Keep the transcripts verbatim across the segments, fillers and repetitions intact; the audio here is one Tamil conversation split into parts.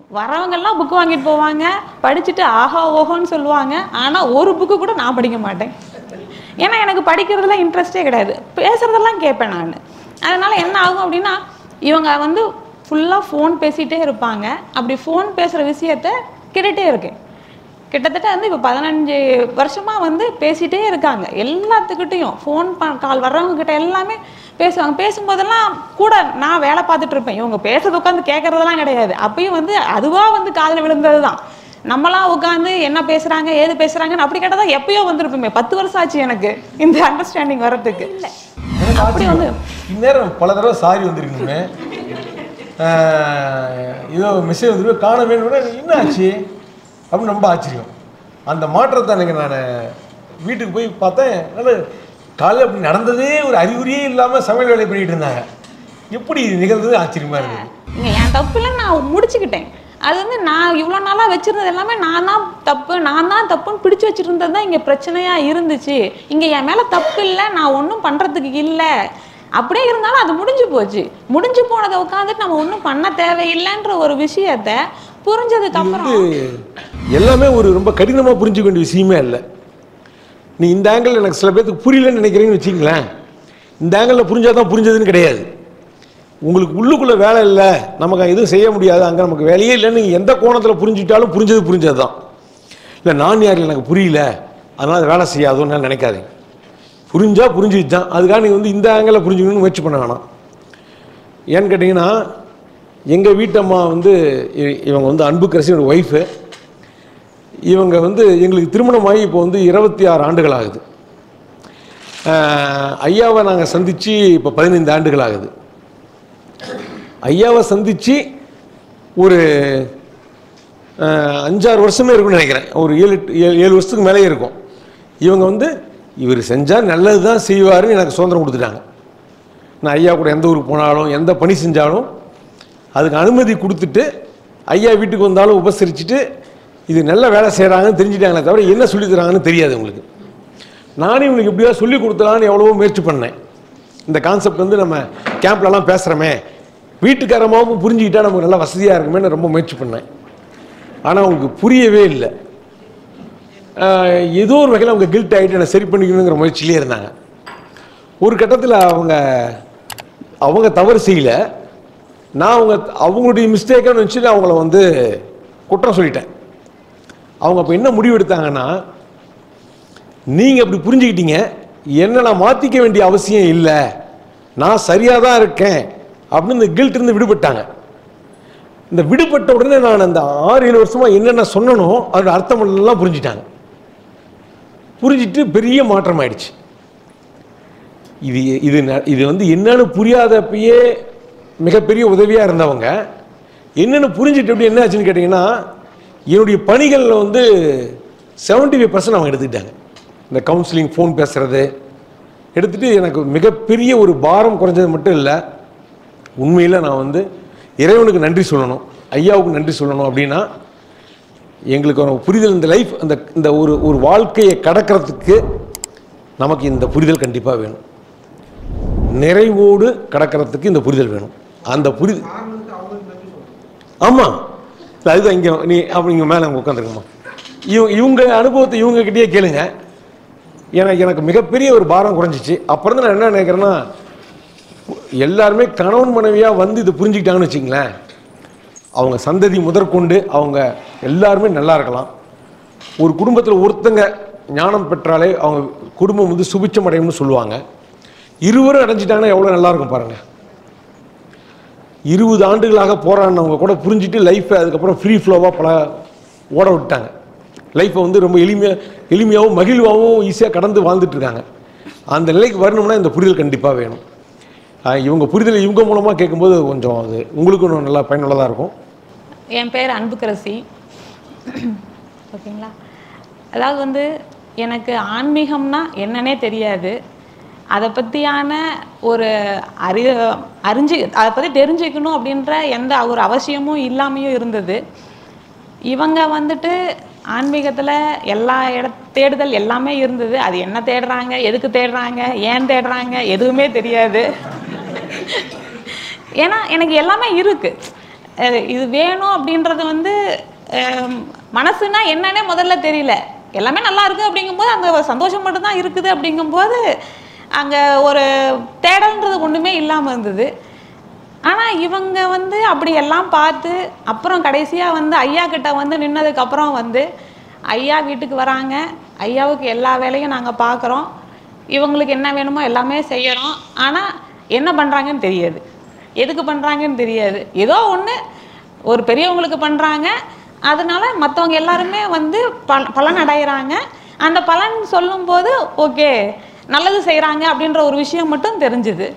வரவங்கெல்லாம் புக்கு வாங்கிட்டு போவாங்க, படிச்சுட்டு ஆஹா ஓஹோன்னு சொல்லுவாங்க. ஆனால் ஒரு புக்கு கூட நான் படிக்க மாட்டேன். ஏன்னா எனக்கு படிக்கிறதுலாம் இன்ட்ரெஸ்டே கிடையாது. பேசுகிறதெல்லாம் கேட்பேன் நான். அதனால் என்ன ஆகும் அப்படின்னா, இவங்க வந்து ஃபுல்லாக ஃபோன் பேசிகிட்டே இருப்பாங்க. அப்படி ஃபோன் பேசுகிற விஷயத்த கேட்டுகிட்டே இருக்கேன். கிட்டத்தட்ட வந்து இப்போ பதினஞ்சு வருஷமாக வந்து பேசிகிட்டே இருக்காங்க. எல்லாத்துக்கிட்டையும் ஃபோன் ப கால் வர்றவங்கக்கிட்ட எல்லாமே பேசுவாங்க. பேசும்போதெல்லாம் கூட நான் வேலை பார்த்துட்டு இருப்பேன். இவங்க பேசுறது உட்காந்து கேட்குறதெல்லாம் கிடையாது. அப்பயும் வந்து அதுவாக வந்து காதில் விழுந்தது தான். நம்மளாம் உட்காந்து என்ன பேசுகிறாங்க ஏது பேசுகிறாங்கன்னு அப்படி கேட்டால் தான் எப்பயோ வந்துருப்போமே. பத்து வருஷம் ஆச்சு எனக்கு இந்த அண்டர்ஸ்டாண்டிங் வர்றதுக்கு. இல்லை அப்படி வந்து இந்நேரம் பல தடவை சாரி வந்துருக்குமே, ஏதோ மெசேஜ் வந்துருக்கு காண வேணும், என்ன ஆச்சு அப்படின்னு ரொம்ப ஆச்சரியம். அந்த மாற்றத்தை எனக்கு நான் வீட்டுக்கு போய் பார்த்தேன். நல்ல காலையில் அப்படி நடந்ததே ஒரு அறிகுறியே இல்லாமல் சமையல் வேலை பண்ணிகிட்டு இருந்தாங்க. எப்படி நிகழ்ந்தது ஆச்சரியமாக இருக்குது. என் தப்புல நான் முடிச்சுக்கிட்டேன். அது வந்து நான் இவ்வளோ நாளாக வச்சுருந்தது எல்லாமே நான் தான் தப்பு நான் தான் தப்புன்னு பிடிச்சி வச்சுருந்தது தான் இங்கே பிரச்சனையாக இருந்துச்சு. இங்கே என் மேலே தப்பு இல்லை, நான் ஒன்றும் பண்ணுறதுக்கு இல்லை. அப்படியே இருந்தாலும் அது முடிஞ்சு போச்சு. முடிஞ்சு போனதை உட்காந்துட்டு நம்ம ஒன்றும் பண்ண தேவையில்லைன்ற ஒரு விஷயத்த புரிஞ்சதுக்கு அப்புறம் எல்லாமே ஒரு ரொம்ப கடினமாக புரிஞ்சுக்க வேண்டிய விஷயமே இல்லை. நீ இந்த ஆங்கிள் எனக்கு சில பேருக்கு புரியலன்னு நினைக்கிறீங்கன்னு வச்சிங்களேன், இந்த ஆங்கிளில் புரிஞ்சாதான் புரிஞ்சதுன்னு கிடையாது. உங்களுக்கு உள்ளுக்குள்ளே வேலை இல்லை, நமக்கு எதுவும் செய்ய முடியாது, அங்கே நமக்கு வேலையே இல்லைன்னு நீங்கள் எந்த கோணத்தில் புரிஞ்சுட்டாலும் புரிஞ்சது புரிஞ்சது தான். இல்லை நான் யார் எனக்கு புரியல அதனால் அது வேலை செய்யாதுன்னு நினைக்காதீங்க. புரிஞ்சால் புரிஞ்சுது தான். அதுக்காக நீங்கள் வந்து இந்த ஆங்கிளில் புரிஞ்சுக்கணும்னு முயற்சி பண்ண வேணாம். ஏன்னு கேட்டிங்கன்னா, எங்கள் வீட்டம்மா வந்து இவங்க வந்து அன்புக்கரசியோட ஒய்ஃபு. இவங்க வந்து எங்களுக்கு திருமணமாகி இப்போ வந்து இருபத்தி ஆறு ஆண்டுகள் ஆகுது. ஐயாவை நாங்கள் சந்தித்து இப்போ பதினைந்து ஆண்டுகள் ஆகுது. ஐயாவை சந்தித்து ஒரு அஞ்சாறு வருஷமே இருக்குன்னு நினைக்கிறேன். ஒரு ஏழு எட்டு ஏழு ஏழு வருஷத்துக்கு மேலே இருக்கும். இவங்க வந்து இவர் செஞ்சால் நல்லது தான் செய்வாருன்னு எனக்கு சுதந்திரம் கொடுத்துட்டாங்க. நான் ஐயா கூட எந்த ஊருக்கு போனாலும் எந்த பணி செஞ்சாலும் அதுக்கு அனுமதி கொடுத்துட்டு ஐயா வீட்டுக்கு வந்தாலும் உபசரிச்சுட்டு இது நல்ல வேலை செய்கிறாங்கன்னு தெரிஞ்சுட்டாங்களே தவிர என்ன சொல்லி தராங்கன்னு தெரியாது உங்களுக்கு. நானும் இவங்களுக்கு எப்படியா சொல்லி கொடுத்தலான்னு எவ்வளவோ முயற்சி பண்ணேன். இந்த கான்செப்ட் வந்து நம்ம கேம்ப்லலாம் பேசுகிறோமே, வீட்டுக்காரமாவும் புரிஞ்சுக்கிட்டா நமக்கு நல்லா வசதியாக இருக்குமேன்னு ரொம்ப முயற்சி பண்ணேன். ஆனால் அவங்களுக்கு புரியவே இல்லை. ஏதோ ஒரு வகையில் அவங்க கில்ட் ஆகிட்டு என்னை சரி பண்ணிக்கணுங்கிற முயற்சியிலே இருந்தாங்க. ஒரு கட்டத்தில் அவங்க அவங்க தவறு செய்யலை, நான் அவங்க அவங்களுடைய மிஸ்டேக்கான வச்சுட்டு அவங்கள வந்து குற்றம் சொல்லிட்டேன். அவங்க அப்போ என்ன முடிவு எடுத்தாங்கன்னா, நீங்கள் அப்படி புரிஞ்சுக்கிட்டீங்க, என்ன நான் மாற்றிக்க வேண்டிய அவசியம் இல்லை, நான் சரியாக தான் இருக்கேன் அப்படின்னு இந்த கில்ட் இருந்து விடுபட்டாங்க. இந்த விடுபட்ட உடனே நான் அந்த ஆறு ஏழு வருஷமாக என்னென்ன சொன்னனோ அதோட அர்த்தம் எல்லாம் புரிஞ்சுட்டாங்க. புரிஞ்சிட்டு பெரிய மாற்றம் ஆயிடுச்சு. இது இது இது வந்து என்னன்னு புரியாதப்பயே மிகப்பெரிய உதவியாக இருந்தவங்க என்னென்னு புரிஞ்சுட்டு எப்படி என்ன ஆச்சுன்னு கேட்டிங்கன்னா, என்னுடைய பணிகளில் வந்து செவன்டி ஃபைவ் பர்சன்ட் அவங்க எடுத்துக்கிட்டாங்க. இந்த கவுன்சிலிங் ஃபோன் பேசுகிறது எடுத்துகிட்டு எனக்கு மிகப்பெரிய ஒரு பாரம் குறைஞ்சது மட்டும் இல்லை, உண்மையில் நான் வந்து இறைவனுக்கு நன்றி சொல்லணும், ஐயாவுக்கு நன்றி சொல்லணும். அப்படின்னா எங்களுக்கு ஒரு புரிதல், இந்த லைஃப் அந்த இந்த ஒரு ஒரு வாழ்க்கையை கடக்கிறதுக்கு நமக்கு இந்த புரிதல் கண்டிப்பாக வேணும். நிறைவோடு கடக்கிறதுக்கு இந்த புரிதல் வேணும். அந்த புரிதல் ஆமாம், அதுதான் இங்கே நீ அப்படி இங்கே மேலே அவங்க உட்காந்துருக்கம்மா. இவங்க இவங்க அனுபவத்தை இவங்ககிட்டயே கேளுங்க. எனக்கு எனக்கு மிகப்பெரிய ஒரு பாரம் குறைஞ்சிச்சு. அப்புறம் தான் நான் என்ன நினைக்கிறேன்னா, எல்லாருமே கணவன் மனைவியாக வந்து இதை புரிஞ்சுக்கிட்டாங்கன்னு வச்சிங்களேன், அவங்க சந்ததி முதற்கொண்டு அவங்க எல்லாருமே நல்லா இருக்கலாம். ஒரு குடும்பத்தில் ஒருத்தங்க ஞானம் பெற்றாலே அவங்க குடும்பம் வந்து சுபிச்சம் அடையும்னு சொல்லுவாங்க. இருவரும் அடைஞ்சிட்டாங்கன்னா எவ்வளோ நல்லாயிருக்கும் பாருங்கள். இருபது ஆண்டுகளாக போராடினவங்க கூட புரிஞ்சுட்டு லைஃப்பை அதுக்கப்புறம் ஃப்ரீ ஃப்ளோவாக பல ஓட விட்டாங்க. லைஃப்பை வந்து ரொம்ப எளிமையாக எளிமையாகவும் மகிழ்வாகவும் ஈஸியாக கடந்து வாழ்ந்துட்டுருக்காங்க. அந்த நிலைக்கு வரணும்னா இந்த புரிதல் கண்டிப்பாக வேணும். இவங்க புரிதல் இவங்க மூலமாக கேட்கும்போது கொஞ்சம் அது உங்களுக்கு இன்னும் நல்லா பயனுள்ளதாக இருக்கும். என் பேர் அன்புக்கரசி. ஓகேங்களா? அதாவது வந்து எனக்கு ஆன்மீகம்னா என்னன்னே தெரியாது. அதை பற்றியான ஒரு அறி அறிஞ்சு அதை பற்றி தெரிஞ்சுக்கணும் அப்படின்ற எந்த ஒரு அவசியமும் இல்லாமையும் இருந்தது. இவங்க வந்துட்டு ஆன்மீகத்தில் எல்லா இட தேடுதல் எல்லாமே இருந்தது. அது என்ன தேடுறாங்க, எதுக்கு தேடுறாங்க, ஏன் தேடுறாங்க எதுவுமே தெரியாது. ஏன்னா எனக்கு எல்லாமே இருக்குது. இது வேணும் அப்படின்றது வந்து மனசுனா என்னன்னே முதல்ல தெரியல. எல்லாமே நல்லா இருக்குது அப்படிங்கும்போது அங்கே சந்தோஷம் மட்டும்தான் இருக்குது. அப்படிங்கும்போது அங்கே ஒரு தேடல்ன்றது ஒன்றுமே இல்லாமல் இருந்தது. ஆனால் இவங்க வந்து அப்படி எல்லாம் பார்த்து அப்புறம் கடைசியாக வந்து ஐயா கிட்ட வந்து நின்னதுக்கப்புறம் வந்து ஐயா வீட்டுக்கு வராங்க. ஐயாவுக்கு எல்லா வேலையும் நாங்கள் பார்க்குறோம். இவங்களுக்கு என்ன வேணுமோ எல்லாமே செய்கிறோம். ஆனால் என்ன பண்ணுறாங்கன்னு தெரியாது, எதுக்கு பண்ணுறாங்கன்னு தெரியாது. ஏதோ ஒன்று ஒரு பெரியவங்களுக்கு பண்ணுறாங்க, அதனால மற்றவங்க எல்லாருமே வந்து ப பலன் அடைகிறாங்க. அந்த பலன் சொல்லும்போது ஓகே நல்லது செய்கிறாங்க அப்படின்ற ஒரு விஷயம் மட்டும் தெரிஞ்சுது.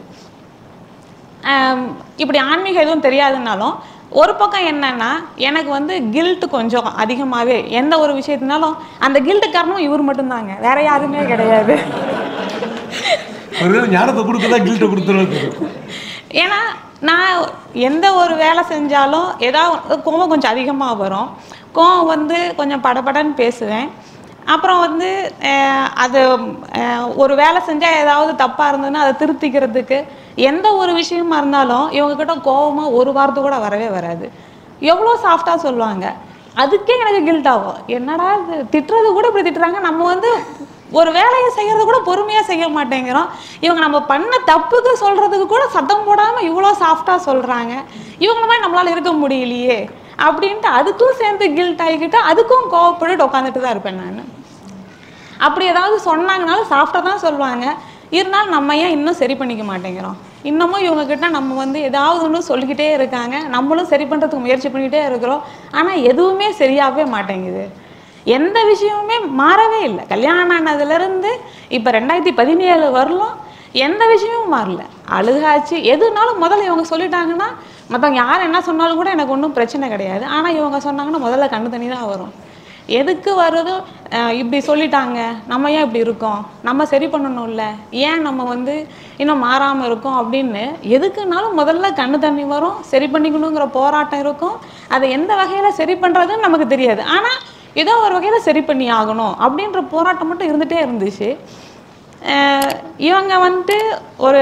இப்படி ஆன்மீகம் எதுவும் தெரியாதுனாலும் ஒரு பக்கம் என்னன்னா எனக்கு வந்து கில்ட்டு கொஞ்சம் அதிகமாகவே எந்த ஒரு விஷயத்தினாலும் அந்த கில்ட்டு காரணம் இவர் மட்டும்தாங்க, வேற யாருமே கிடையாது. ஞானத்தை கொடுத்தா கில்ட்டை கொடுத்துருவது. ஏன்னா நான் எந்த ஒரு வேலை செஞ்சாலும் ஏதாவது கோவம் கொஞ்சம் அதிகமாக வரும். கோவம் வந்து கொஞ்சம் படபடன்னு பேசுவேன். அப்புறம் வந்து அது ஒரு வேலை செஞ்சால் ஏதாவது தப்பாக இருந்ததுன்னா அதை திருத்திக்கிறதுக்கு எந்த ஒரு விஷயமா இருந்தாலும் இவங்கக்கிட்ட கோவமாக ஒரு வாரத்து கூட வரவே வராது. எவ்வளோ சாஃப்டாக சொல்லுவாங்க. அதுக்கே எனக்கு கில்ட் ஆகும். என்னடா இது திட்டுறது கூட இப்படி திட்டுறாங்க, நம்ம வந்து ஒரு வேலையை செய்கிறது கூட பொறுமையாக செய்ய மாட்டேங்கிறோம். இவங்க நம்ம பண்ண தப்புக்கு சொல்கிறதுக்கு கூட சத்தம் போடாமல் இவ்வளோ சாஃப்டாக சொல்கிறாங்க. இவங்கள மாதிரி நம்மளால் இருக்க முடியலையே அப்படின்ட்டு அதுக்கும் சேர்ந்து கில்ட் ஆகிக்கிட்டு அதுக்கும் கோவப்பட்டு உட்காந்துட்டு தான் இருப்பேன் நான். அப்படி ஏதாவது சொன்னாங்கனாலும் சாஃப்டாக தான் சொல்லுவாங்க. இருந்தாலும் நம்ம ஏன் இன்னும் சரி பண்ணிக்க மாட்டேங்கிறோம்? இன்னமும் இவங்கக்கிட்ட நம்ம வந்து ஏதாவது ஒன்று சொல்லிக்கிட்டே இருக்காங்க, நம்மளும் சரி பண்ணுறதுக்கு முயற்சி பண்ணிக்கிட்டே இருக்கிறோம். ஆனால் எதுவுமே சரியாகவே மாட்டேங்குது. எந்த விஷயமுமே மாறவே இல்லை. கல்யாணம் ஆனதுலேருந்து இப்போ ரெண்டாயிரத்தி பதினேழு வரலும் எந்த விஷயமும் மாறல. அழுகாச்சு எதுனாலும் முதல்ல இவங்க சொல்லிட்டாங்கன்னா மற்றவங்க யார் என்ன சொன்னாலும் கூட எனக்கு ஒன்றும் பிரச்சனை கிடையாது. ஆனால் இவங்க சொன்னாங்கன்னா முதல்ல கண்ணு தண்ணி தான் வரும். எதுக்கு வருதோ இப்படி சொல்லிட்டாங்க, நம்ம ஏன் இப்படி இருக்கோம், நம்ம சரி பண்ணணும்ல, ஏன் நம்ம வந்து இன்னும் மாறாமல் இருக்கோம் அப்படின்னு எதுக்குனாலும் முதல்ல கண்ணு தண்ணி வரும். சரி பண்ணிக்கணுங்கிற போராட்டம் இருக்கும். அதை எந்த வகையில் சரி பண்ணுறதுன்னு நமக்கு தெரியாது. ஆனால் ஏதோ ஒரு வகையில் சரி பண்ணி ஆகணும் அப்படின்ற போராட்டம் மட்டும் இருந்துகிட்டே இருந்துச்சு. இவங்க வந்துட்டு ஒரு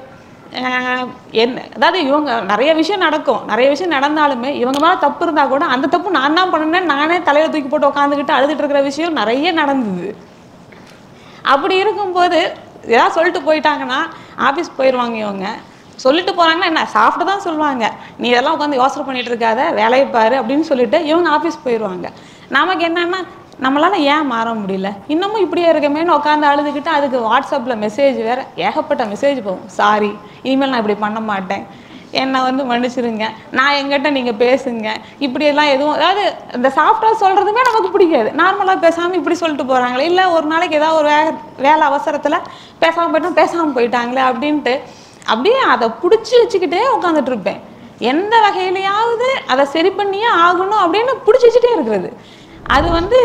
என்ன அதாவது இவங்க நிறைய விஷயம் நடக்கும், நிறைய விஷயம் நடந்தாலுமே இவங்க மேலே தப்பு இருந்தால் கூட அந்த தப்பு நான் தான் பண்ணணுன்னு நானே தலையில் தூக்கி போட்டு உட்காந்துக்கிட்டு அழுதுட்டு இருக்கிற விஷயம் நிறைய நடந்தது. அப்படி இருக்கும்போது ஏதாவது சொல்லிட்டு போயிட்டாங்கன்னா ஆஃபீஸ் போயிடுவாங்க. இவங்க சொல்லிட்டு போகிறாங்கன்னா என்ன சாஃப்ட்டு தான் சொல்லுவாங்க, நீ இதெல்லாம் உட்காந்து யோசனை பண்ணிட்டு இருக்காத வேலையை பாரு அப்படின்னு சொல்லிட்டு இவங்க ஆஃபீஸ் போயிடுவாங்க. நமக்கு என்னன்னா நம்மளால் ஏன் மாற முடியல, இன்னமும் இப்படியே இருக்கமேன்னு உட்காந்து அழுதுகிட்டு அதுக்கு வாட்ஸ்அப்பில் மெசேஜ் வேறு ஏகப்பட்ட மெசேஜ் போகும். சாரி, இனிமேல் நான் இப்படி பண்ண மாட்டேன், என்னை வந்து மன்னிச்சிருங்க, நான் எங்கிட்ட நீங்கள் பேசுங்க, இப்படியெல்லாம் எதுவும் அதாவது இந்த சாஃப்ட்வேர் சொல்கிறதுமே நமக்கு பிடிக்காது. நார்மலாக பேசாமல் இப்படி சொல்லிட்டு போகிறாங்களே, இல்லை ஒரு நாளைக்கு ஏதாவது ஒரு வே வேலை அவசரத்தில் பேசாமல் போயிட்டோம் பேசாமல் போயிட்டாங்களே அப்படின்ட்டு அப்படியே அதை பிடிச்சி வச்சுக்கிட்டே உட்காந்துட்டு இருப்பேன். எந்த வகையிலையாவது அதை சரி பண்ணியே ஆகணும் அப்படின்னு பிடிச்சி வச்சுட்டே இருக்கிறது. அது வந்து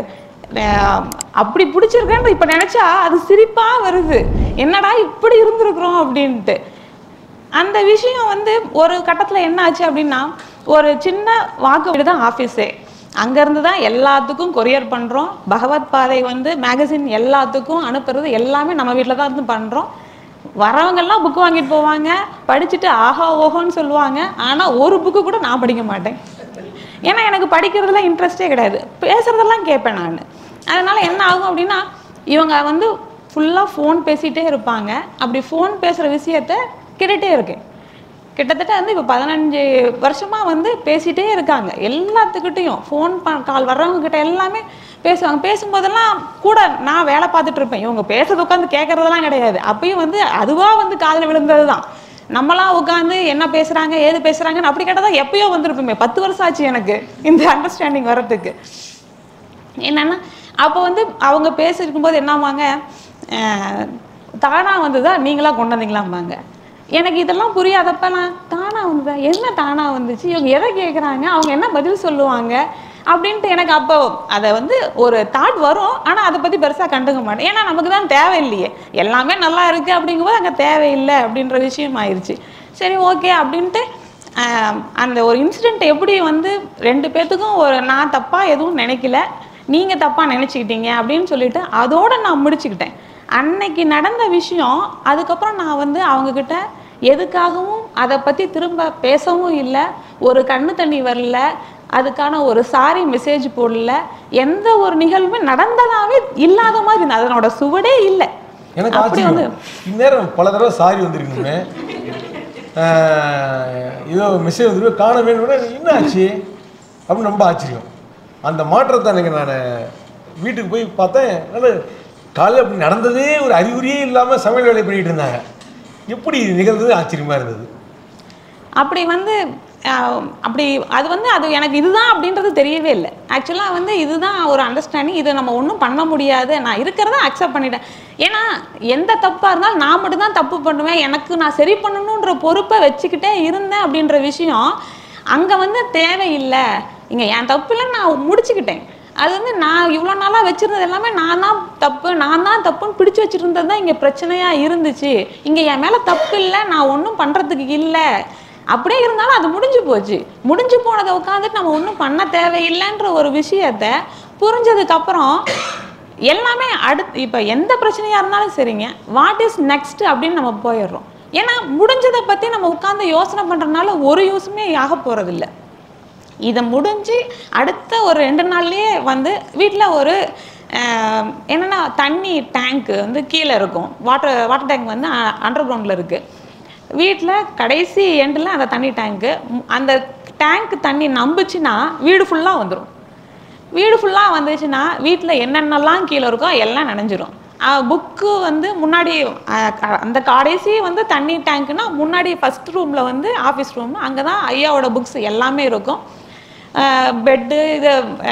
அப்படி பிடிச்சிருக்கேன்னு இப்போ நினச்சா அது சிரிப்பாக வருது. என்னடா இப்படி இருந்திருக்கிறோம் அப்படின்ட்டு. அந்த விஷயம் வந்து ஒரு கட்டத்தில் என்ன ஆச்சு அப்படின்னா ஒரு சின்ன வாக்கு வீடு தான் ஆஃபீஸே. அங்கேருந்து தான் எல்லாத்துக்கும் கொரியர் பண்ணுறோம். பகவத் பாதை வந்து மேகசின் எல்லாத்துக்கும் அனுப்புறது எல்லாமே நம்ம வீட்டில் தான் இருந்து பண்ணுறோம். வரவங்கெல்லாம் புக்கு வாங்கிட்டு போவாங்க, படிச்சுட்டு ஆஹா ஓஹோன்னு சொல்லுவாங்க. ஆனால் ஒரு புக்கு கூட நான் படிக்க மாட்டேன். ஏன்னா எனக்கு படிக்கிறதுல இன்ட்ரெஸ்டே கிடையாது, பேசுகிறதெல்லாம் கேட்பேன் நான். அதனால் என்ன ஆகும் அப்படின்னா இவங்க வந்து ஃபுல்லாக ஃபோன் பேசிகிட்டே இருப்பாங்க. அப்படி ஃபோன் பேசுகிற விஷயத்த கேட்டுகிட்டே இருக்கேன். கிட்டத்தட்ட வந்து இப்போ பதினஞ்சு வருஷமாக வந்து பேசிகிட்டே இருக்காங்க. எல்லாத்துக்கிட்டையும் ஃபோன் ப கால் வர்றவங்கக்கிட்ட எல்லாமே பேசுவாங்க. பேசும்போதெல்லாம் கூட நான் வேலை பார்த்துட்டு இருப்பேன். இவங்க பேசுறது உட்காந்து கேட்குறதெல்லாம் கிடையாது. அப்பயும் வந்து அதுவாக வந்து காதில் விழுந்தது தான். நம்மளாம் உட்காந்து என்ன பேசுகிறாங்க ஏது பேசுகிறாங்கன்னு அப்படி கேட்டால் தான் எப்பயோ வந்துருப்போமே. பத்து வருஷம் ஆச்சு எனக்கு இந்த அண்டர்ஸ்டாண்டிங் வர்றதுக்கு. என்னென்னா அப்போ வந்து அவங்க பேசியிருக்கும்போது என்னவாங்க, தானாக வந்து தான் நீங்களாக கொண்டு வந்தீங்களாம்பாங்க. எனக்கு இதெல்லாம் புரியாதப்ப நான் தானாக வந்துதான் என்ன தானாக வந்துச்சு, இவங்க எதை கேட்குறாங்க, அவங்க என்ன பதில் சொல்லுவாங்க அப்படின்ட்டு எனக்கு அப்போ அதை வந்து ஒரு தாட் வரும். ஆனால் அதை பற்றி பெருசாக கண்டுக்க மாட்டேன். ஏன்னா நமக்கு தான் தேவையில்லையே, எல்லாமே நல்லா இருக்குது அப்படிங்கும்போது அங்கே தேவையில்லை அப்படின்ற விஷயம் ஆயிடுச்சு. சரி ஓகே அப்படின்ட்டு அந்த ஒரு இன்சிடெண்ட் எப்படி வந்து ரெண்டு பேர்த்துக்கும் ஒரு நான் தப்பாக எதுவும் நினைக்கல, நீங்கள் தப்பாக நினச்சிக்கிட்டீங்க அப்படின்னு சொல்லிட்டு அதோடு நான் முடிச்சுக்கிட்டேன். அன்னைக்கு நடந்த விஷயம். அதுக்கப்புறம் நான் வந்து அவங்கக்கிட்ட எதுக்காகவும் அதை பற்றி திரும்ப பேசவும் இல்லை, ஒரு கண்ணு தண்ணி வரல, அதுக்கான ஒரு சாரி மெசேஜ் போடல, எந்த ஒரு நிகழ்வுமே நடந்ததாவே இல்லாத மாதிரி இருந்தது. அதனோட சுவடே இல்லை. எனக்கு அப்படி வந்து இந்நேரம் பல தடவை சாரி வந்துருக்கணுமே, ஏதோ மெசேஜ் வந்துருக்கு காண வேணும்னா என்ன ஆச்சு அப்படின்னு ரொம்ப ஆச்சரியம். அந்த மாற்றத்தை எனக்கு நான் வீட்டுக்கு போய் பார்த்தேன். காலையில் அப்படி நடந்ததே ஒரு அறிகுறியே இல்லாமல் சமையல் வேலை பண்ணிட்டு இருந்தாங்க. எப்படி நிகழ்ந்தது ஆச்சரியமாக இருந்தது. அப்படி வந்து அப்படி அது வந்து அது எனக்கு இதுதான் அப்படின்றது தெரியவே இல்லை. ஆக்சுவலாக வந்து இதுதான் ஒரு அண்டர்ஸ்டாண்டிங், இதை நம்ம ஒன்றும் பண்ண முடியாது, நான் இருக்கிறத அக்செப்ட் பண்ணிட்டேன். ஏன்னா எந்த தப்பாக இருந்தாலும் நான் மட்டும்தான் தப்பு பண்ணுவேன், எனக்கு நான் சரி பண்ணணுன்ற பொறுப்பை வச்சுக்கிட்டே இருந்தேன் அப்படின்ற விஷயம் அங்கே வந்து தேவையில்லை. இங்கே என் தப்பு இல்லை, நான் முடிச்சுக்கிட்டேன். அது வந்து நான் இவ்வளோ நாளாக வச்சுருந்தது எல்லாமே நான் தான் தப்பு, நான் தான் தப்புன்னு பிடிச்சி வச்சுருந்தது தான் இங்கே பிரச்சனையாக இருந்துச்சு. இங்கே என் மேலே தப்பு இல்லை, நான் ஒன்றும் பண்ணுறதுக்கு இல்லை, அப்படியே இருந்தாலும் அது முடிஞ்சு போச்சு. முடிஞ்சு போனதை உட்காந்துட்டு நம்ம ஒன்றும் பண்ண தேவையில்லைன்ற ஒரு விஷயத்த புரிஞ்சதுக்கப்புறம் எல்லாமே அடுத்து இப்போ எந்த பிரச்சனையாக இருந்தாலும் சரிங்க, வாட் இஸ் நெக்ஸ்ட் அப்படின்னு நம்ம போயிடுறோம். ஏன்னா முடிஞ்சதை பற்றி நம்ம உட்காந்து யோசனை பண்ணுறதுனால ஒரு யூஸுமே ஆக போகிறதில்ல. இதை முடிஞ்சு அடுத்த ஒரு ரெண்டு நாள்லேயே வந்து வீட்டில் ஒரு என்னென்னா தண்ணி டேங்க்கு வந்து கீழே இருக்கும், வாட்டர் வாட்டர் டேங்க் வந்து அண்டர் கிரவுண்டில் இருக்குது. வீட்டில் கடைசி எண்டில் அந்த தண்ணி டேங்க்கு, அந்த டேங்க் தண்ணி நம்புச்சுன்னா வீடு ஃபுல்லாக வந்துடும். வீடு ஃபுல்லாக வந்துச்சுன்னா வீட்டில் என்னென்னலாம் கீழே இருக்கோ எல்லாம் நனைஞ்சிரும். புக்கு வந்து முன்னாடி அந்த கடைசி வந்து தண்ணி டேங்க்குனா முன்னாடி ஃபஸ்ட் ரூமில் வந்து ஆஃபீஸ் ரூம், அங்கே தான் ஐயாவோட புக்ஸ் எல்லாமே இருக்கும். பெட்டு இது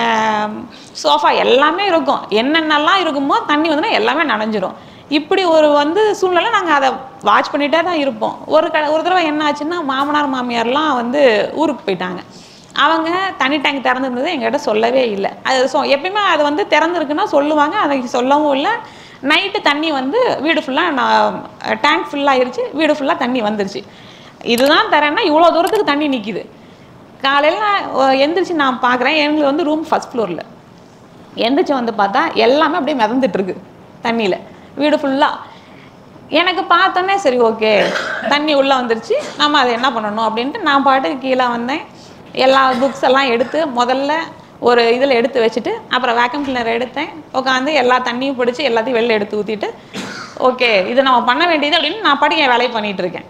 சோஃபா எல்லாமே இருக்கும். என்னென்னலாம் இருக்குமோ தண்ணி வந்துன்னா எல்லாமே நனைஞ்சிரும். இப்படி ஒரு வந்து சூழ்நிலை நாங்கள் அதை வாட்ச் பண்ணிகிட்டே தான் இருப்போம். ஒரு க ஒரு தடவை என்ன ஆச்சுன்னா, மாமனார் மாமியார்லாம் வந்து ஊருக்கு போயிட்டாங்க. அவங்க தண்ணி டேங்க் திறந்துருந்தது எங்கள்கிட்ட சொல்லவே இல்லை. அது சொ எப்பயுமே அது வந்து திறந்துருக்குன்னா சொல்லுவாங்க, அதை சொல்லவும் இல்லை. நைட்டு தண்ணி வந்து வீடு ஃபுல்லாக நான் டேங்க் ஃபுல்லாகிருச்சு, வீடு ஃபுல்லாக தண்ணி வந்துருச்சு. இதுதான் தரேன்னா இவ்வளோ தூரத்துக்கு தண்ணி நிற்கிது. காலையில் எந்திரிச்சு நான் பார்க்குறேன், எங்களுக்கு வந்து ரூம் ஃபஸ்ட் ஃப்ளோரில். எந்திரிச்சு வந்து பார்த்தா எல்லாமே அப்படியே மிதந்துட்டுருக்கு தண்ணியில், வீடு ஃபுல்லாக. எனக்கு பார்த்தோன்னே சரி ஓகே தண்ணி உள்ளே வந்துருச்சு, நம்ம அதை என்ன பண்ணணும் அப்படின்ட்டு நான் பாட்டுக்கு கீழே வந்தேன். எல்லா புக்ஸ் எல்லாம் எடுத்து முதல்ல ஒரு இதில் எடுத்து வச்சுட்டு அப்புறம் வேக்கம் கிளீனர் எடுத்தேன். உட்காந்து எல்லா தண்ணியும் பிடிச்சி எல்லாத்தையும் வெளில எடுத்து ஊற்றிட்டு ஓகே இது நம்ம பண்ண வேண்டியது அப்படின்னு நான் பாட்டுக்கு என் வேலையை பண்ணிகிட்டு இருக்கேன்.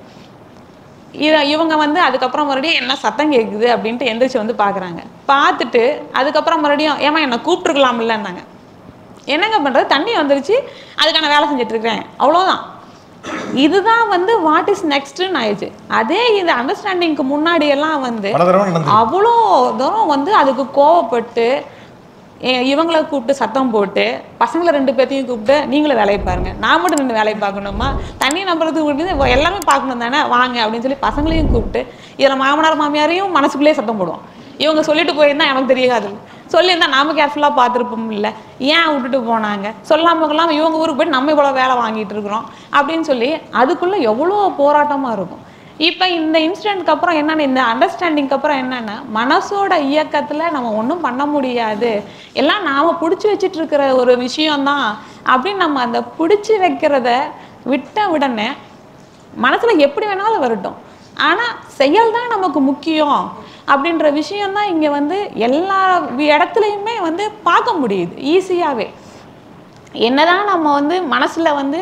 இதை இவங்க வந்து அதுக்கப்புறம் மறுபடியும் என்ன சத்தம் கேட்குது அப்படின்ட்டு எந்திரிச்சு வந்து பார்க்குறாங்க. பார்த்துட்டு அதுக்கப்புறம் மறுபடியும் ஏமா என்னை கூப்பிட்ருக்கலாம் இல்லைன்னாங்க. என்னங்க பண்ணுறது, தண்ணி வந்துருச்சு, அதுக்கான வேலை செஞ்சிட்ருக்கிறேன், அவ்வளோதான். இதுதான் வந்து வாட் இஸ் நெக்ஸ்ட்னு ஆயிடுச்சு. அதே இது அண்டர்ஸ்டாண்டிங்க்கு முன்னாடியெல்லாம் வந்து அவ்வளோ தூரம் வந்து அதுக்கு கோவப்பட்டு இவங்களை கூப்பிட்டு சத்தம் போட்டு பசங்களை ரெண்டு பேர்த்தையும் கூப்பிட்டு நீங்களும் வேலையை பாருங்கள், நான் மட்டும் ரெண்டு வேலையை பார்க்கணுமா, தண்ணி நம்புறதுக்கு எல்லாமே பார்க்கணும் தானே வாங்க அப்படின்னு சொல்லி பசங்களையும் கூப்பிட்டு இதில் மாமனார் மாமியாரையும் மனசுக்குள்ளேயே சத்தம் போடுவோம். இவங்க சொல்லிட்டு போயிருந்தா எனக்கு தெரியாது, சொல்லியிருந்தா நாம கேர்ஃபுல்லாக பார்த்துருப்போம் இல்லை, ஏன் விட்டுட்டு போனாங்க, சொல்லாமல் இவங்க ஊருக்கு போய்ட்டு நம்ம இவ்வளோ வேலை வாங்கிட்டு இருக்கிறோம் அப்படின்னு சொல்லி அதுக்குள்ளே எவ்வளோ போராட்டமாக இருக்கும். இப்போ இந்த இன்சிடென்ட்க்கு அப்புறம் என்னென்ன, இந்த அண்டர்ஸ்டாண்டிங்க்கு அப்புறம் என்னென்னா மனசோட இயக்கத்தில் நம்ம ஒன்றும் பண்ண முடியாது, எல்லாம் நாம் பிடிச்சி வச்சிட்டு இருக்கிற ஒரு விஷயந்தான் அப்படின்னு நம்ம அந்த பிடிச்சி வைக்கிறத விட்ட உடனே மனசில் எப்படி வேணாலும் வரட்டும், ஆனால் செயல் தான் நமக்கு முக்கியம் அப்படின்ற விஷயந்தான் இங்கே வந்து எல்லா இடத்துலையுமே வந்து பார்க்க முடியுது ஈஸியாகவே. என்னதான் நம்ம வந்து மனசில் வந்து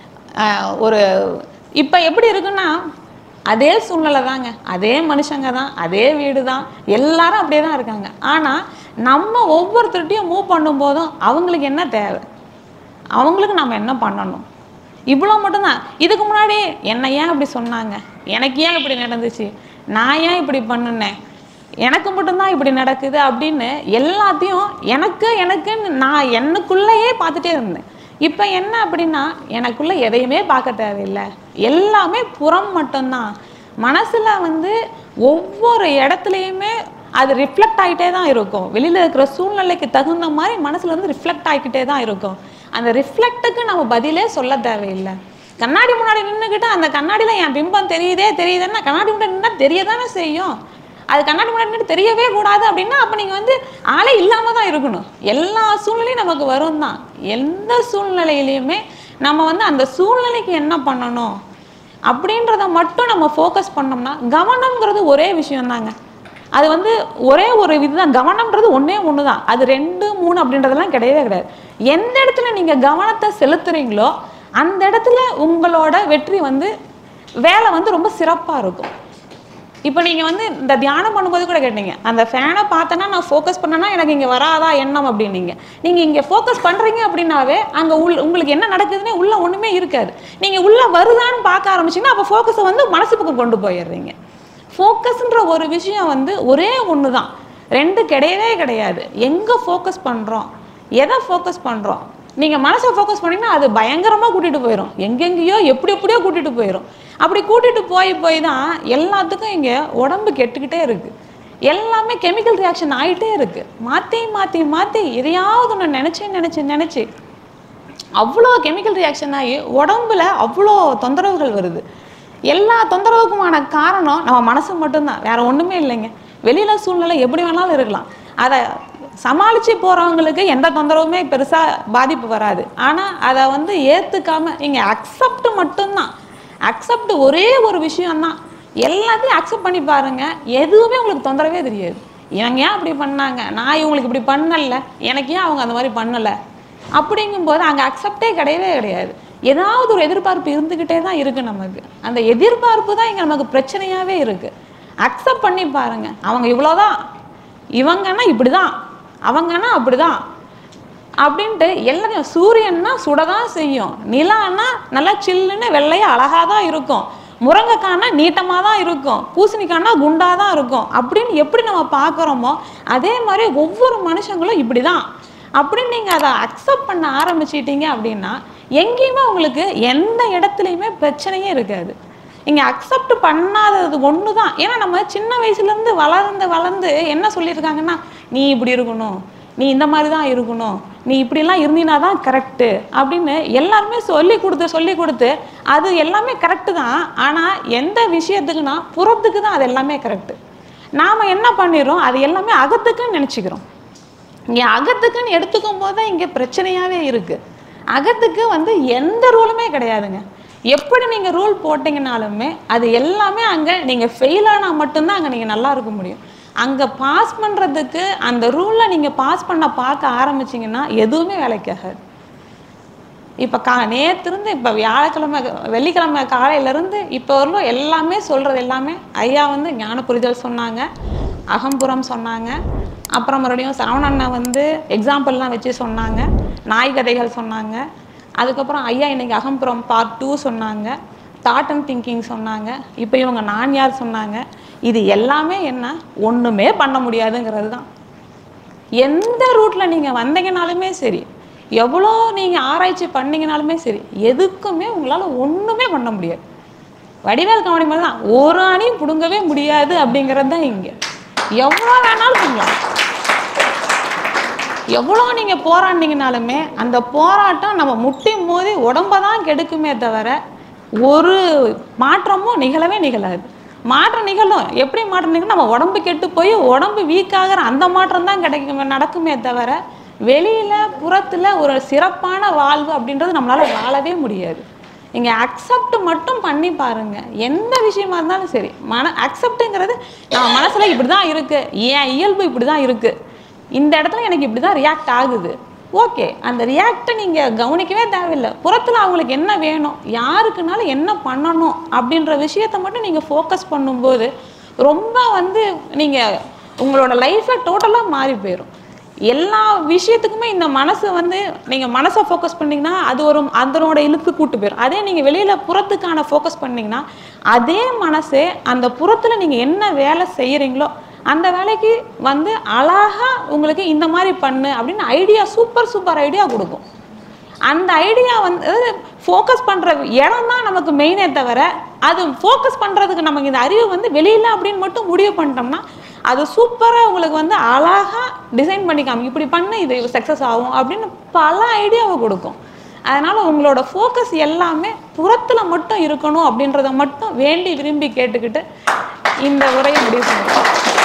ஒரு இப்போ எப்படி இருக்குன்னா அதே சூழ்நிலை தாங்க, அதே மனுஷங்க தான், அதே வீடு தான், எல்லாரும் அப்படியே தான் இருக்காங்க. ஆனால் நம்ம ஒவ்வொருத்தருட்டையும் மூவ் பண்ணும்போதும் அவங்களுக்கு என்ன தேவை, அவங்களுக்கு நம்ம என்ன பண்ணணும், இவ்வளோ மட்டும்தான். இதுக்கு முன்னாடி என்ன ஏன் இப்படி சொன்னாங்க, எனக்கு ஏன் இப்படி நடந்துச்சு, நான் ஏன் இப்படி பண்ணினேன், எனக்கு மட்டும்தான் இப்படி நடக்குது அப்படின்னு எல்லாத்தையும் எனக்கு எனக்குன்னு நான் எனக்குள்ளேயே பார்த்துட்டே இருந்தேன். இப்போ என்ன அப்படின்னா எனக்குள்ளே எதையுமே பார்க்க தேவையில்லை, எல்லாமே புறம் மட்டும்தான். மனசில் வந்து ஒவ்வொரு இடத்துலையுமே அது ரிஃப்ளெக்ட் ஆகிட்டே தான் இருக்கும், வெளியில் இருக்கிற சூழ்நிலைக்கு தகுந்த மாதிரி மனசில் வந்து ரிஃப்ளெக்ட் ஆகிக்கிட்டே தான் இருக்கும். அந்த ரிஃப்ளெக்ட்டுக்கு நம்ம பதிலே சொல்ல தேவையில்லை. கண்ணாடி முன்னாடி நின்றுக்கிட்டு அந்த கண்ணாடியில் என் பிம்பம் தெரியுதே தெரியுதுன்னா கண்ணாடி முன்னாடி நின்னா தெரிய தானே செய்யும். அது கண்ணாடி முன்னாடி நின்று தெரியவே கூடாது அப்படின்னா அப்போ நீங்கள் வந்து ஆளே இல்லாமல் தான் இருக்கணும். எல்லா சூழ்நிலையும் நமக்கு வரும் தான். எந்த சூழ்நிலையிலையுமே நம்ம வந்து அந்த சூழ்நிலைக்கு என்ன பண்ணணும், அப்படின்றத மட்டும் நம்ம ஃபோக்கஸ் பண்ணோம்னா, கவனம்ங்கிறது ஒரே விஷயம்தாங்க. அது வந்து ஒரே ஒரு இதுதான். கவனம்ன்றது ஒன்றே ஒன்று தான். அது ரெண்டு மூணு அப்படின்றதெல்லாம் கிடையவே கிடையாது. எந்த இடத்துல நீங்கள் கவனத்தை செலுத்துறீங்களோ அந்த இடத்துல உங்களோட வெற்றி வந்து வேலை வந்து ரொம்ப சிறப்பாக இருக்கும். இப்போ நீங்கள் வந்து இந்த தியானம் பண்ணும்போது கூட கேட்டீங்க, அந்த ஃபேனை பார்த்தேன்னா நான் ஃபோக்கஸ் பண்ணேன்னா எனக்கு இங்கே வராதா எண்ணம் அப்படின்னீங்க. நீங்கள் இங்கே ஃபோக்கஸ் பண்ணுறீங்க அப்படின்னாவே அங்கே உள் உங்களுக்கு என்ன நடக்குதுன்னே உள்ளே ஒன்றுமே இருக்காது. நீங்கள் உள்ளே வருதான்னு பார்க்க ஆரம்பிச்சிங்கன்னா அப்போ ஃபோக்கஸை வந்து மனசு பக்கம் கொண்டு போயிடுறீங்க. ஃபோக்கஸ்ன்ற ஒரு விஷயம் வந்து ஒரே ஒன்று தான், ரெண்டு கிடையவே கிடையாது. எங்கே ஃபோக்கஸ் பண்ணுறோம், எதை ஃபோக்கஸ் பண்ணுறோம். நீங்கள் மனசை ஃபோக்கஸ் பண்ணிங்கன்னா அது பயங்கரமாக கூட்டிகிட்டு போயிடும், எங்கெங்கேயோ எப்படி எப்படியோ கூட்டிகிட்டு போயிடும். அப்படி கூட்டிகிட்டு போய் போய் தான் எல்லாத்துக்கும் இங்கே உடம்பு கெட்டுக்கிட்டே இருக்குது. எல்லாமே கெமிக்கல் ரியாக்ஷன் ஆகிட்டே இருக்குது. மாற்றி மாற்றி மாற்றி எதையாவது ஒன்று நினச்சி நினச்சி நினச்சி அவ்வளோ கெமிக்கல் ரியாக்ஷன் ஆகி உடம்புல அவ்வளோ தொந்தரவுகள் வருது. எல்லா தொந்தரவுக்குமான காரணம் நம்ம மனசு மட்டும்தான், வேற ஒன்றுமே இல்லைங்க. வெளியில் சூழ்நிலை எப்படி வேணாலும் இருக்கலாம், அதை சமாளித்து போகிறவங்களுக்கு எந்த தொந்தரவுமே பெருசாக பாதிப்பு வராது. ஆனால் அதை வந்து ஏற்றுக்காம நீங்கள் அக்செப்ட் மட்டும்தான். அக்செப்ட் ஒரே ஒரு விஷயம்தான். எல்லாத்தையும் அக்செப்ட் பண்ணி பாருங்கள், எதுவுமே உங்களுக்கு தொந்தரவே தெரியாது. இவங்க ஏன் அப்படி பண்ணாங்க, நான் இவங்களுக்கு இப்படி பண்ணல, எனக்கு ஏன் அவங்க அந்த மாதிரி பண்ணலை அப்படிங்கும்போது அங்கே அக்செப்டே கிடையவே கிடையாது. ஏதாவது ஒரு எதிர்பார்ப்பு இருந்துக்கிட்டே தான் இருக்குது நமக்கு. அந்த எதிர்பார்ப்பு தான் இங்கே நமக்கு பிரச்சனையாகவே இருக்குது. அக்செப்ட் பண்ணி பாருங்கள், அவங்க இவ்வளோதான், இவங்கன்னா இப்படி தான், அவங்கன்னா அப்படி தான் அப்படின்ட்டு எல்லாத்தையும். சூரியன்னா சுடதான் செய்யும், நிலான்னா நல்லா சில்லுன்னு வெள்ளையாக அழகாக தான் இருக்கும், முருங்கைக்கானா நீட்டமாக தான் இருக்கும், பூசணிக்கானா குண்டாக தான் இருக்கும் அப்படின்னு எப்படி நம்ம பார்க்குறோமோ அதே மாதிரி ஒவ்வொரு மனுஷங்களும் இப்படி தான் அப்படின்னு நீங்கள் அதை அக்செப்ட் பண்ண ஆரம்பிச்சிட்டீங்க அப்படின்னா எங்கேயுமே உங்களுக்கு எந்த இடத்துலையுமே பிரச்சனையே இருக்காது. இங்கே அக்செப்ட் பண்ணாதது ஒன்று தான். ஏன்னா நம்ம சின்ன வயசுலேருந்து வளர்ந்து வளர்ந்து என்ன சொல்லியிருக்காங்கன்னா, நீ இப்படி இருக்கணும், நீ இந்த மாதிரி தான் இருக்கணும், நீ இப்படிலாம் இருந்தினா தான் கரெக்டு அப்படின்னு எல்லாருமே சொல்லி கொடுத்து சொல்லி கொடுத்து அது எல்லாமே கரெக்டு தான். ஆனால் எந்த விஷயத்துக்குன்னா புறத்துக்கு தான் அது எல்லாமே கரெக்டு. நாம் என்ன பண்ணிடுறோம், அது எல்லாமே அகத்துக்குன்னு நினச்சிக்கிறோம். இங்கே அகத்துக்குன்னு எடுத்துக்கும் போது தான் இங்கே பிரச்சனையாகவே இருக்குது. அகத்துக்கு வந்து எந்த ரூலுமே கிடையாதுங்க. எப்படி நீங்கள் ரூல் போட்டிங்கனாலுமே அது எல்லாமே அங்கே நீங்கள் ஃபெயில் ஆனால் மட்டும்தான் அங்கே நீங்கள் நல்லா இருக்க முடியும். அங்கே பாஸ் பண்ணுறதுக்கு அந்த ரூலில் நீங்கள் பாஸ் பண்ண பார்க்க ஆரம்பிச்சிங்கன்னா எதுவுமே வேலைக்காகாது. இப்போ கா நேற்றுருந்து இப்போ வியாழக்கிழமை வெள்ளிக்கிழமை காலையிலேருந்து இப்போ வரலும் எல்லாமே சொல்கிறது எல்லாமே ஐயா வந்து ஞான புரிதல் சொன்னாங்க, அகம்புறம் சொன்னாங்க, அப்புறம் மறுபடியும் சரவணண்ணா வந்து எக்ஸாம்பிள்லாம் வச்சு சொன்னாங்க, நாய் கதைகள் சொன்னாங்க. அதுக்கப்புறம் ஐயா இன்றைக்கி அகம்புறம் பார்ட் டூ சொன்னாங்க, தாட் அண்ட் திங்கிங் சொன்னாங்க, இப்போ இவங்க நான் யார் சொன்னாங்க. இது எல்லாமே என்ன, ஒன்றுமே பண்ண முடியாதுங்கிறது தான். எந்த ரூட்டில் நீங்கள் வந்தீங்கனாலுமே சரி, எவ்வளோ நீங்கள் ஆராய்ச்சி பண்ணிங்கனாலுமே சரி, எதுக்குமே உங்களால் ஒன்றுமே பண்ண முடியாது. வடிவேல் கவனி மாதிரி தான், ஒரு அணியும் பிடுங்கவே முடியாது அப்படிங்கிறது தான் இங்கே. எவ்வளோ வேணாலும் பண்ணலாம், எவ்வளோ நீங்கள் போராடினீங்கனாலுமே அந்த போராட்டம் நம்ம முட்டி மோதி உடம்ப தான் கெடுக்குமே தவிர ஒரு மாற்றமும் நிகழவே நிகழாது. மாற்றம் நிகழும், எப்படி மாற்றம் நிகழும், நம்ம உடம்பு கெட்டு போய் உடம்பு வீக்காகிற அந்த மாற்றம் தான் கிடைக்கும் நடக்குமே தவிர வெளியில் புறத்தில் ஒரு சிறப்பான வாழ்வு அப்படின்றது நம்மளால் வாழவே முடியாது. இங்கே அக்செப்ட் மட்டும் பண்ணி பாருங்கள், எந்த விஷயமா இருந்தாலும் சரி. மன அக்செப்ட்டுங்கிறது நம்ம மனசில் இப்படி தான் இருக்குது, ஏன் இயல்பு இப்படி தான் இருக்குது, இந்த இடத்துல எனக்கு இப்படி தான் ரியாக்ட் ஆகுது, ஓகே. அந்த ரியாக்டை நீங்கள் கவனிக்கவே தேவையில்லை. புறத்தில் அவங்களுக்கு என்ன வேணும், யாருக்குனாலும் என்ன பண்ணணும் அப்படின்ற விஷயத்தை மட்டும் நீங்கள் ஃபோக்கஸ் பண்ணும்போது ரொம்ப வந்து நீங்கள் உங்களோட லைஃப்பை டோட்டலாக மாறி போயிடும். எல்லா விஷயத்துக்குமே இந்த மனசு வந்து நீங்கள் மனசை ஃபோக்கஸ் பண்ணிங்கன்னா அது ஒரு அதனோட இழுத்து கூட்டு போயிடும். அதே நீங்கள் வெளியில் புறத்துக்கான ஃபோக்கஸ் பண்ணிங்கன்னா அதே மனசே அந்த புறத்தில் நீங்கள் என்ன வேலை செய்கிறீங்களோ அந்த வேலைக்கு வந்து அழகாக உங்களுக்கு இந்த மாதிரி பண்ணு அப்படின்னு ஐடியா, சூப்பர் சூப்பர் ஐடியா கொடுக்கும். அந்த ஐடியா வந்து ஃபோக்கஸ் பண்ணுற இடம் தான் நமக்கு மெயினே தவிர அது ஃபோக்கஸ் பண்ணுறதுக்கு நமக்கு இந்த அறிவு வந்து வெளியில் அப்படின்னு மட்டும் முடிவு பண்ணிட்டோம்னா அது சூப்பராக உங்களுக்கு வந்து அழகாக டிசைன் பண்ணிக்காம இப்படி பண்ண இது சக்ஸஸ் ஆகும் அப்படின்னு பல ஐடியாவை கொடுக்கும். அதனால் உங்களோட ஃபோக்கஸ் எல்லாமே புறத்தில் மட்டும் இருக்கணும் அப்படின்றத மட்டும் வேண்டி விரும்பி கேட்டுக்கிட்டு இந்த உரையை முடிவு பண்ணுறோம்.